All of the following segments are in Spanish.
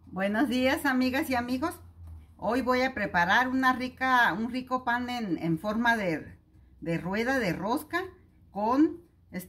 Buenos días, amigas y amigos. Hoy voy a preparar un rico pan en forma de rueda de rosca con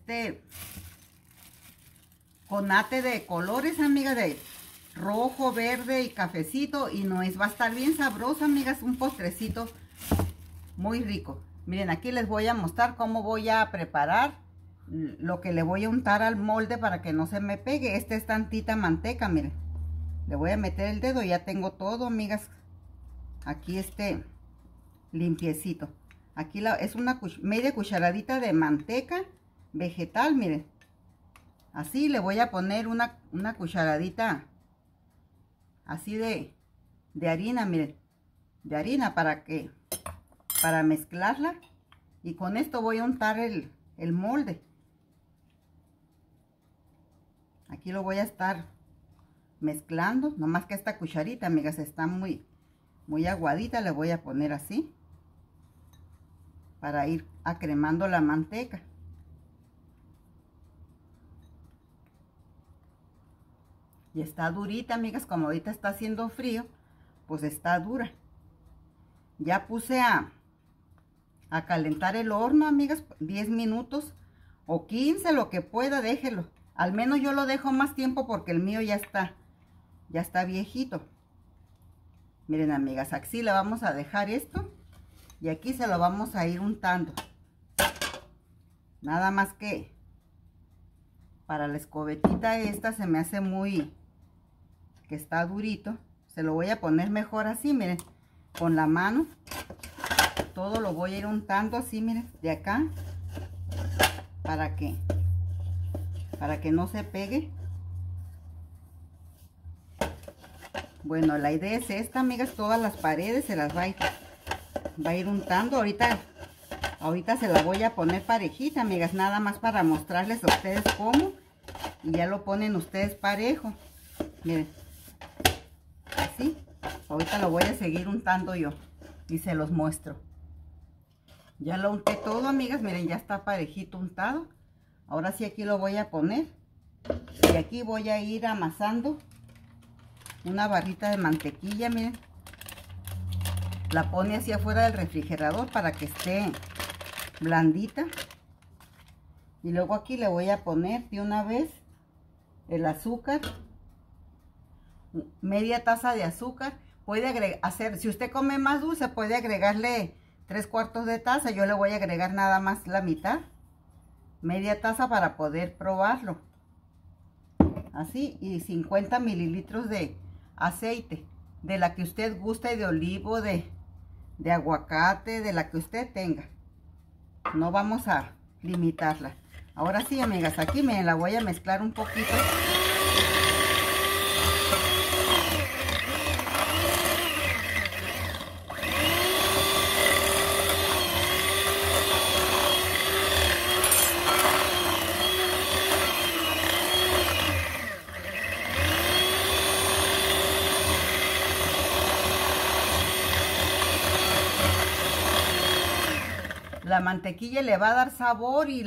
ate de colores, amigas, de rojo, verde y cafecito y nuez. Va a estar bien sabroso, amigas, un postrecito muy rico. Miren, aquí les voy a mostrar cómo voy a preparar lo que le voy a untar al molde para que no se me pegue. Es tantita manteca, miren. Le voy a meter el dedo, ya tengo todo, amigas. Aquí limpiecito. Aquí es una media cucharadita de manteca vegetal, miren. Así le voy a poner una cucharadita así de harina, miren. De harina para mezclarla. Y con esto voy a untar el molde. Aquí lo voy a estar mezclando, nomás que esta cucharita, amigas, está muy aguadita. Le voy a poner así para ir acremando la manteca. Y está durita, amigas, como ahorita está haciendo frío, pues está dura. Ya puse a calentar el horno, amigas, 10 minutos o 15, lo que pueda, déjelo. Al menos yo lo dejo más tiempo porque el mío ya está viejito. Miren, amigas, aquí le vamos a dejar esto y aquí se lo vamos a ir untando. Nada más que para la escobetita esta se me hace que está durito. Se lo voy a poner mejor así, miren, con la mano. Todo lo voy a ir untando así, miren, de acá, para que no se pegue. Bueno, la idea es esta, amigas, todas las paredes se las va a ir untando. Ahorita se la voy a poner parejita, amigas, nada más para mostrarles a ustedes cómo. Y ya lo ponen ustedes parejo. Miren, así. Ahorita lo voy a seguir untando yo y se los muestro. Ya lo unté todo, amigas, miren, ya está parejito untado. Ahora sí, aquí lo voy a poner. Y aquí voy a ir amasando una barrita de mantequilla, miren. La pone así afuera del refrigerador para que esté blandita. Y luego aquí le voy a poner de una vez el azúcar. Media taza de azúcar. Puede si usted come más dulce, puede agregarle 3/4 de taza. Yo le voy a agregar nada más la mitad. Media taza para poder probarlo. Así, y 50 mililitros de aceite, de la que usted guste, de olivo, de aguacate, de la que usted tenga. No vamos a limitarla. Ahora sí, amigas, aquí me la voy a mezclar un poquito. La mantequilla le va a dar sabor y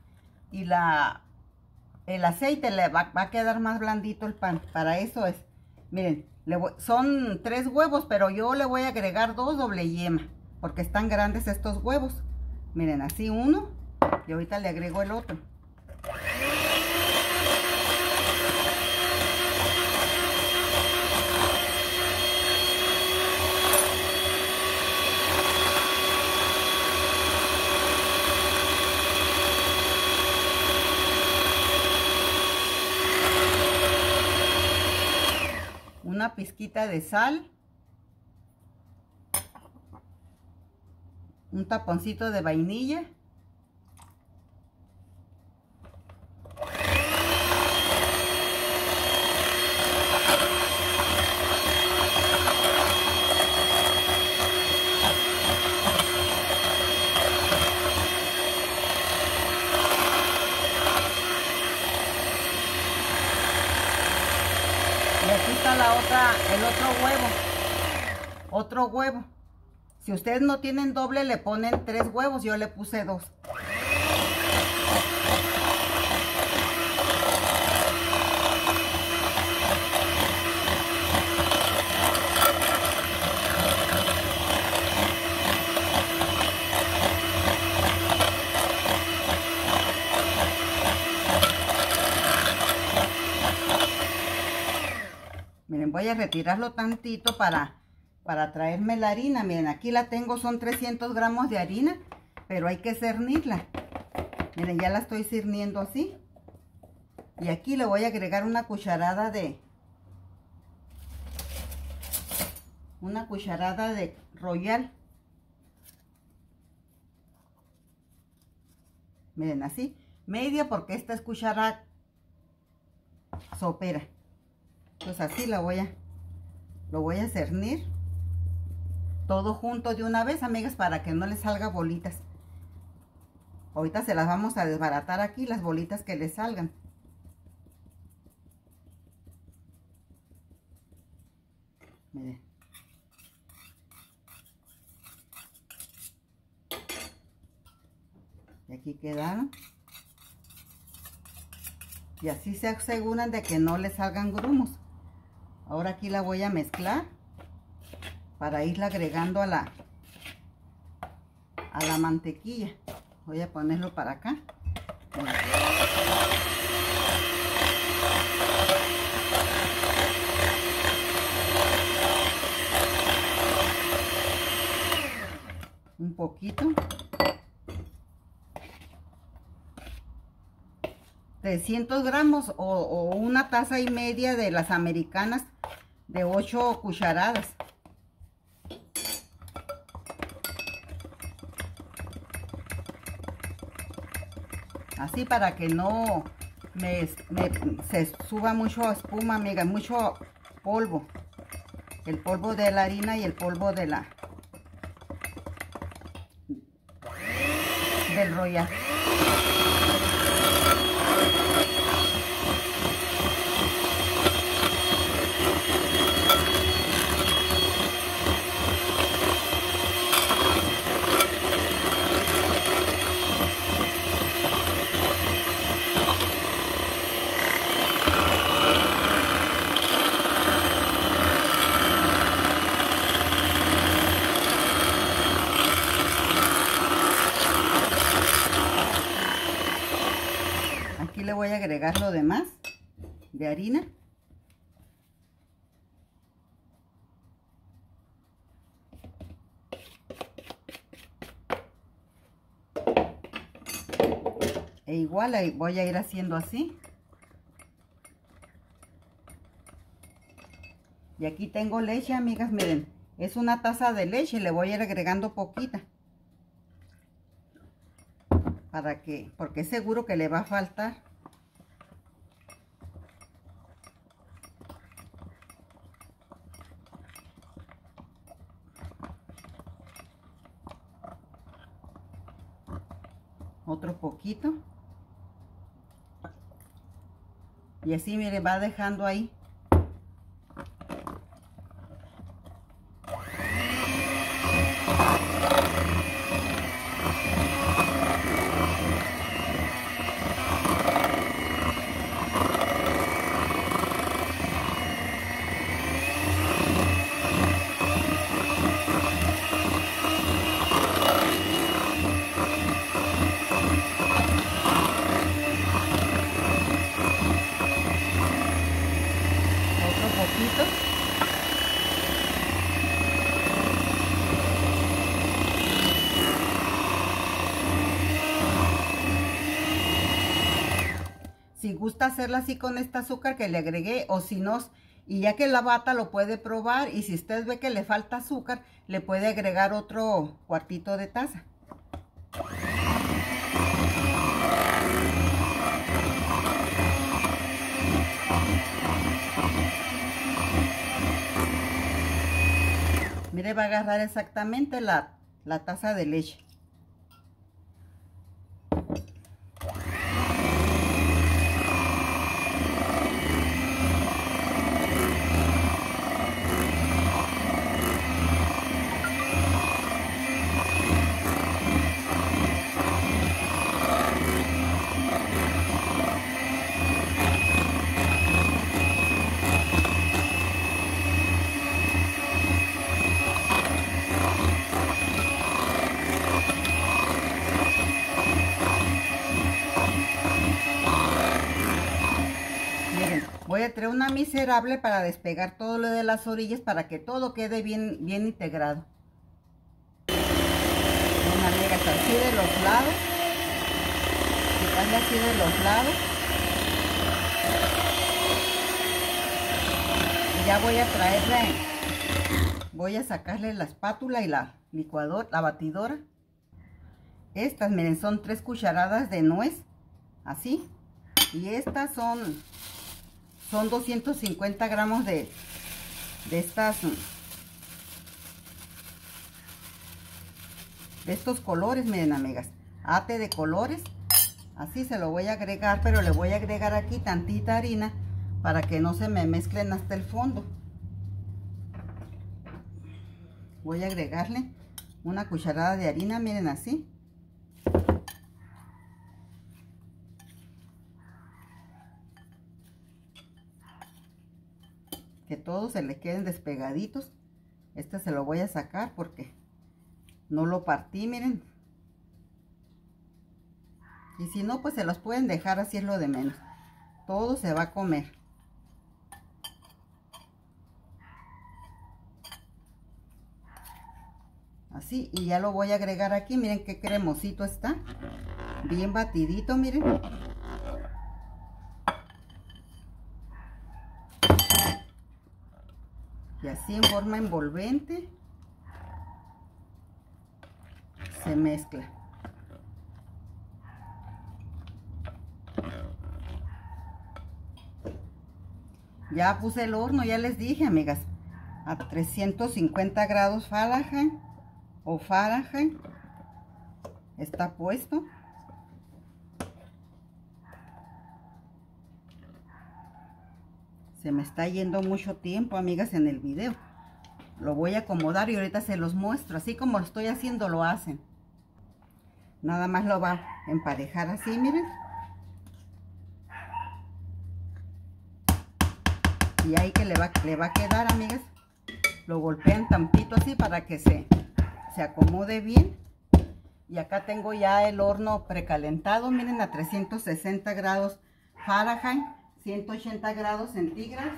el aceite le va a quedar más blandito el pan. Para eso es. Miren, son 3 huevos, pero yo le voy a agregar 2 doble yema, porque están grandes estos huevos. Miren, así uno, y ahorita le agrego el otro. Una pizquita de sal, un taponcito de vainilla, y aquí está el otro huevo. Si ustedes no tienen doble, le ponen 3 huevos. Yo le puse 2. Miren, voy a retirarlo tantito para traerme la harina. Miren, aquí la tengo, son 300 gramos de harina, pero hay que cernirla. Miren, ya la estoy cerniendo así. Y aquí le voy a agregar una cucharada de Royal. Miren, así, media, porque esta es cuchara sopera. Pues así lo voy a cernir todo junto de una vez, amigas, para que no les salga bolitas. Ahorita se las vamos a desbaratar aquí, las bolitas que les salgan. Miren. Y aquí quedaron. Y así se aseguran de que no les salgan grumos. Ahora aquí la voy a mezclar para irla agregando a la mantequilla. Voy a ponerlo para acá. Un poquito. 300 gramos o una taza y media de las americanas de 8 cucharadas. Así para que no se suba mucho espuma, amiga, mucho polvo. El polvo de la harina y el polvo del Royal. Aquí le voy a agregar lo demás de harina. E igual voy a ir haciendo así. Y aquí tengo leche, amigas, miren. Es una taza de leche, le voy a ir agregando poquita. Porque es seguro que le va a faltar. Otro poquito. Y así, mire, va dejando ahí. Si gusta hacerla así con este azúcar que le agregué, o si no, y ya que la bata lo puede probar, y si usted ve que le falta azúcar, le puede agregar otro cuartito de taza. Mire, va a agarrar exactamente la taza de leche. una miserable para despegar todo lo de las orillas para que todo quede bien integrado. Bueno, amigas, así de los lados. Quitarle así de los lados. Y ya voy a traerle, voy a sacarle la espátula y la licuadora, la batidora. Estas, miren, son 3 cucharadas de nuez, así. Y estas son 250 gramos de estas, de estos colores, miren, amigas. Ate de colores. Así se lo voy a agregar, pero le voy a agregar aquí tantita harina para que no se me mezclen hasta el fondo. Voy a agregarle una cucharada de harina, miren, así. Que todos se le queden despegaditos. Este se lo voy a sacar porque no lo partí, miren. Y si no, pues se los pueden dejar, así es lo de menos. Todo se va a comer. Así, y ya lo voy a agregar aquí. Miren qué cremosito está. Bien batidito, miren. Y así en forma envolvente se mezcla. Ya puse el horno, ya les dije, amigas, a 350 grados Fahrenheit o Fahrenheit. Está puesto. Se me está yendo mucho tiempo, amigas, en el video. Lo voy a acomodar y ahorita se los muestro. Así como lo estoy haciendo, lo hacen. Nada más lo va a emparejar así, miren. Y ahí que le va a quedar, amigas. Lo golpean tantito así para que se acomode bien. Y acá tengo ya el horno precalentado, miren, a 360 grados Fahrenheit. 180 grados centígrados.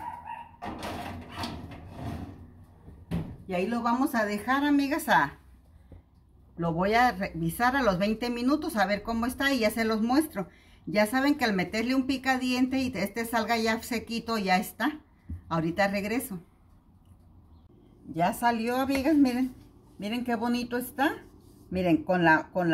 Y ahí lo vamos a dejar, amigas, lo voy a revisar a los 20 minutos a ver cómo está y ya se los muestro. Ya saben que al meterle un picadiente y este salga ya sequito, ya está. Ahorita regreso. Ya salió, amigas, miren. Miren qué bonito está. Miren, con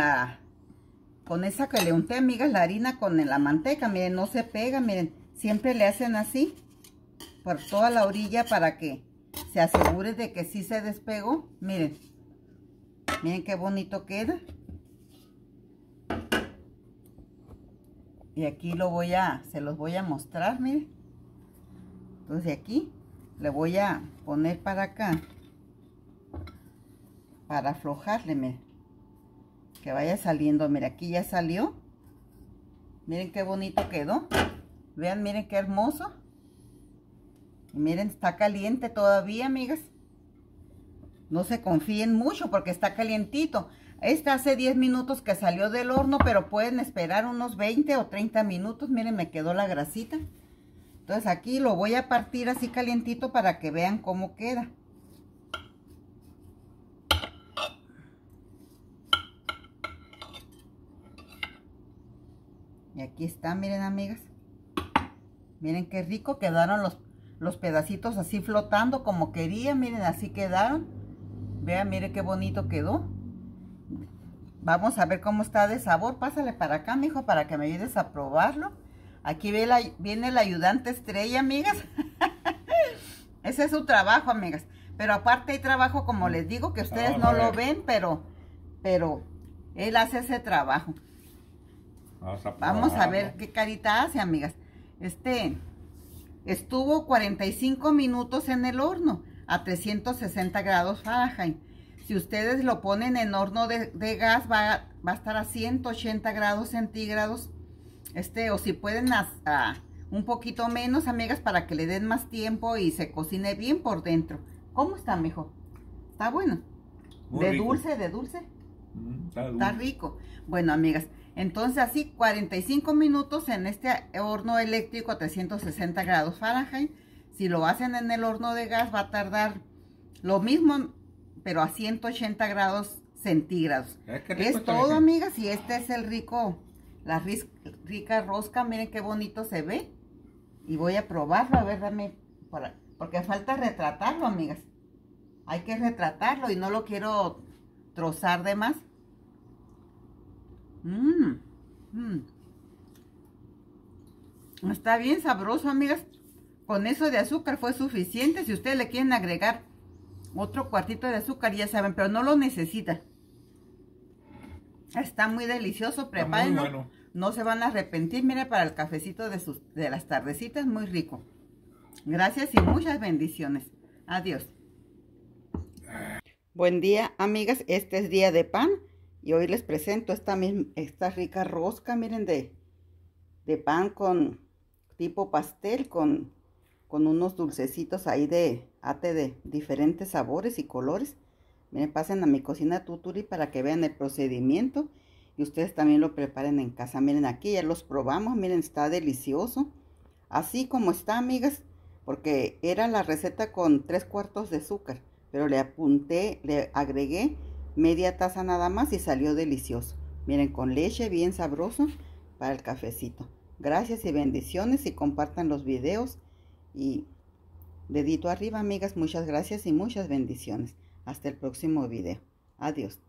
esa que le unté, amigas, la harina con la manteca, miren, no se pega, miren. Siempre le hacen así por toda la orilla para que se asegure de que sí se despegó. Miren, miren qué bonito queda. Y aquí se los voy a mostrar, miren. Entonces aquí le voy a poner para acá para aflojarle, miren, que vaya saliendo. Miren, aquí ya salió. Miren qué bonito quedó. Vean, miren qué hermoso. Y miren, está caliente todavía, amigas. No se confíen mucho porque está calientito. Este hace 10 minutos que salió del horno, pero pueden esperar unos 20 o 30 minutos. Miren, me quedó la grasita. Entonces aquí lo voy a partir así calientito para que vean cómo queda. Y aquí está, miren, amigas. Miren qué rico quedaron los pedacitos así flotando como quería. Miren, así quedaron. Vean, miren qué bonito quedó. Vamos a ver cómo está de sabor. Pásale para acá, mijo, para que me ayudes a probarlo. Aquí viene el ayudante estrella, amigas. Ese es su trabajo, amigas. Pero aparte hay trabajo, como les digo, que ustedes no lo ven, pero él hace ese trabajo. Vamos a ver qué carita hace, amigas. Estuvo 45 minutos en el horno a 360 grados Fahrenheit. Si ustedes lo ponen en horno de gas, va a estar a 180 grados centígrados. O si pueden un poquito menos, amigas, para que le den más tiempo y se cocine bien por dentro. ¿Cómo está, mijo? ¿Está bueno? Muy rico. De dulce. Está rico. Bueno, amigas, Entonces así 45 minutos en este horno eléctrico a 360 grados Fahrenheit. Si lo hacen en el horno de gas va a tardar lo mismo, pero a 180 grados centígrados. Es todo, amigas, y este es el rico, la rica rosca. Miren qué bonito se ve. Y voy a probarlo, a ver, porque falta retratarlo, amigas. Hay que retratarlo y no lo quiero trozar de más. Está bien sabroso, amigas. Con eso de azúcar fue suficiente. Si ustedes le quieren agregar otro cuartito de azúcar, ya saben, pero no lo necesita. Está muy delicioso, prepárenlo. Bueno. No se van a arrepentir. Mire, para el cafecito de las tardecitas, muy rico. Gracias y muchas bendiciones. Adiós. Buen día, amigas. Este es día de pan. Y hoy les presento esta rica rosca, miren, de pan con tipo pastel, con unos dulcecitos ahí de diferentes sabores y colores. Miren, pasen a mi cocina Tuturi para que vean el procedimiento y ustedes también lo preparen en casa. Miren, aquí ya los probamos, miren, está delicioso. Así como está, amigas, porque era la receta con 3/4 de azúcar, pero le agregué media taza nada más y salió delicioso. Miren, con leche, bien sabroso para el cafecito. Gracias y bendiciones, y compartan los videos y dedito arriba, amigas. Muchas gracias y muchas bendiciones. Hasta el próximo video. Adiós.